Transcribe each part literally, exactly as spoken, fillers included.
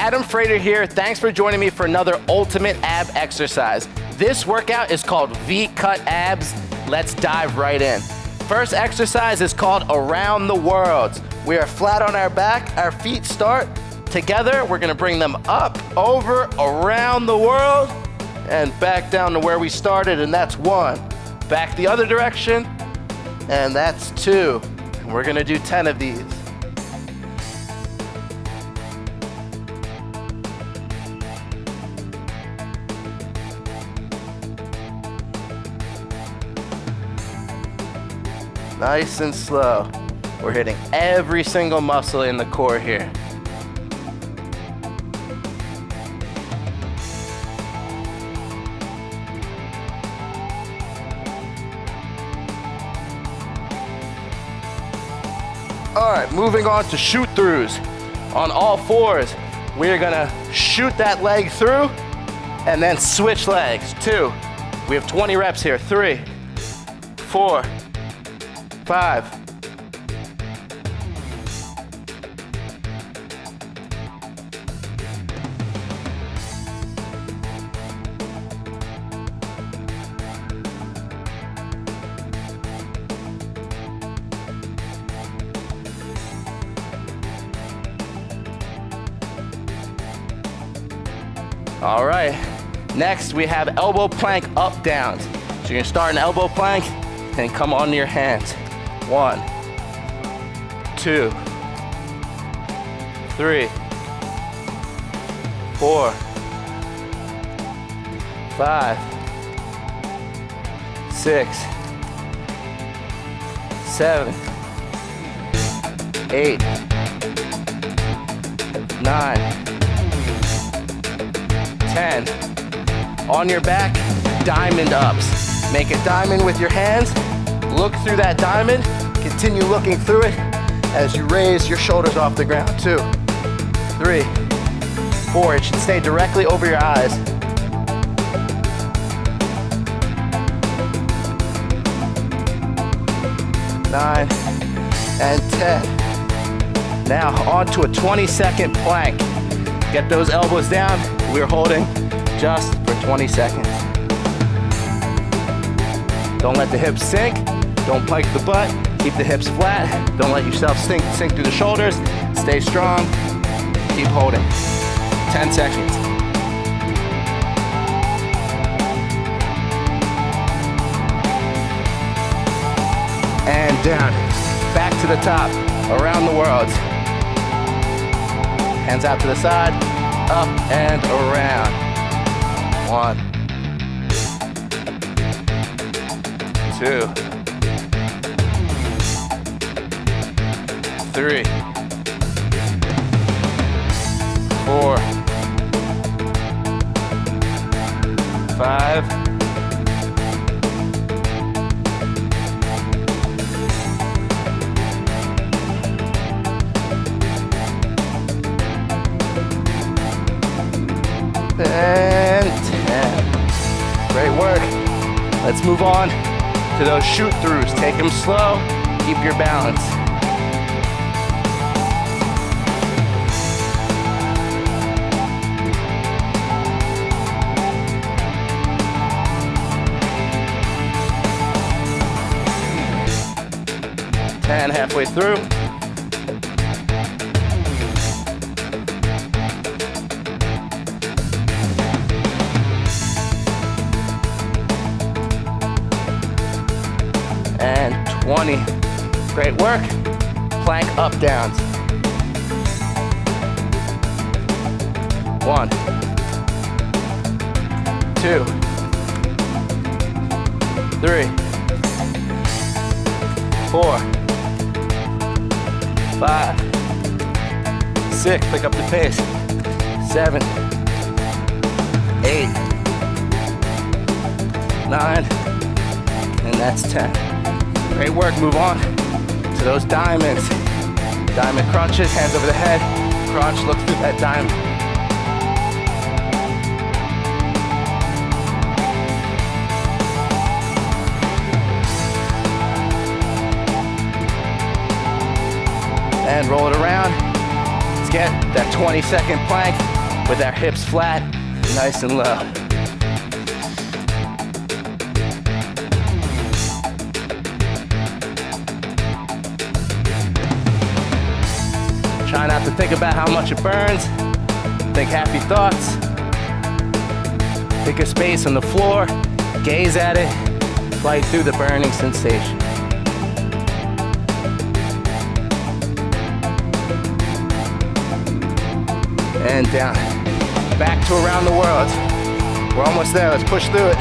Adam Frater here. Thanks for joining me for another ultimate ab exercise. This workout is called V-Cut Abs. Let's dive right in. First exercise is called Around the World. We are flat on our back, our feet start together. We're gonna bring them up, over, around the world, and back down to where we started, and that's one. Back the other direction, and that's two. And we're gonna do ten of these. Nice and slow. We're hitting every single muscle in the core here. All right, moving on to shoot throughs. On all fours, we're gonna shoot that leg through and then switch legs. Two. We have twenty reps here. Three, four, five, all right, next we have elbow plank up downs. So you're gonna start an elbow plank and come onto your hands. One, two, three, four, five, six, seven, eight, nine, ten. On your back, diamond ups. Make a diamond with your hands. Look through that diamond. Continue looking through it as you raise your shoulders off the ground. Two, three, four. It should stay directly over your eyes. Nine and ten. Now onto a twenty second plank. Get those elbows down. We're holding just for twenty seconds. Don't let the hips sink. Don't pike the butt. Keep the hips flat. Don't let yourself sink, sink through the shoulders. Stay strong. Keep holding. ten seconds. And down. Back to the top. Around the world. Hands out to the side. Up and around. One. Two. Three, four, five, and ten. Great work. Let's move on to those shoot throughs. Take them slow, keep your balance. ten halfway through. And twenty. Great work. Plank up downs. One, two, three, four, five, six, pick up the pace, seven, eight, nine, and that's ten. Great work, move on to those diamonds. Diamond crunches, hands over the head, crunch, look through that diamond. And roll it around. Let's get that twenty second plank with our hips flat, nice and low. Try not to think about how much it burns. Think happy thoughts. Pick a space on the floor, gaze at it, flight through the burning sensation. And down. Back to around the world. We're almost there, let's push through it.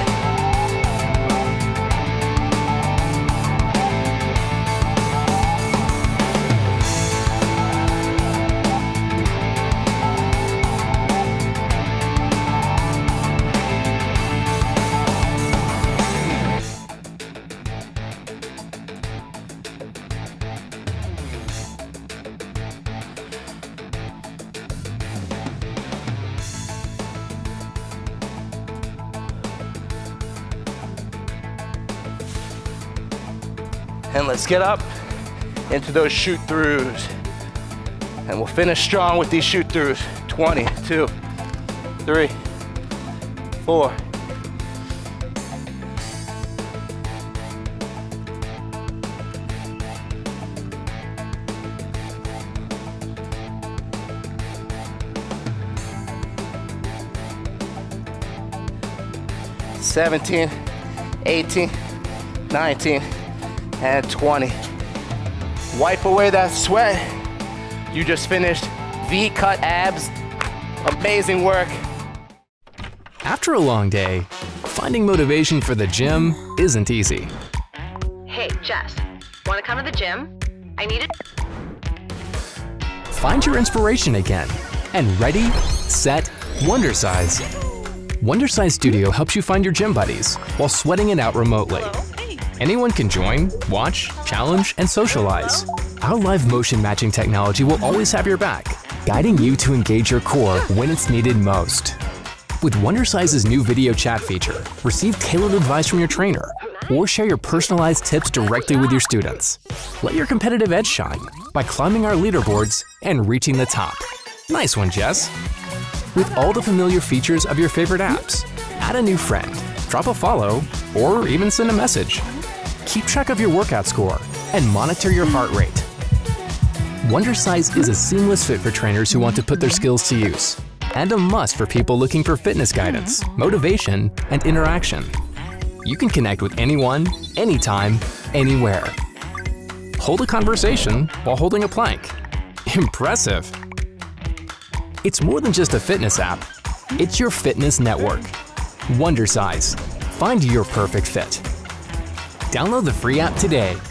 And let's get up into those shoot throughs. And we'll finish strong with these shoot throughs. twenty, two, three, four. seventeen, eighteen, nineteen, and twenty. Wipe away that sweat. You just finished V-cut abs. Amazing work. After a long day, finding motivation for the gym isn't easy. Hey, Jess, wanna come to the gym? I need it. Find your inspiration again and ready, set, Wondersize. Wondersize Studio helps you find your gym buddies while sweating it out remotely. Anyone can join, watch, challenge, and socialize. Our live motion matching technology will always have your back, guiding you to engage your core when it's needed most. With Wondersize's new video chat feature, receive tailored advice from your trainer or share your personalized tips directly with your students. Let your competitive edge shine by climbing our leaderboards and reaching the top. Nice one, Jess. With all the familiar features of your favorite apps, add a new friend, drop a follow, or even send a message. Keep track of your workout score and monitor your heart rate. Wondersize is a seamless fit for trainers who want to put their skills to use, and a must for people looking for fitness guidance, motivation, and interaction. You can connect with anyone, anytime, anywhere. Hold a conversation while holding a plank. Impressive! It's more than just a fitness app. It's your fitness network. Wondersize. Find your perfect fit. Download the free app today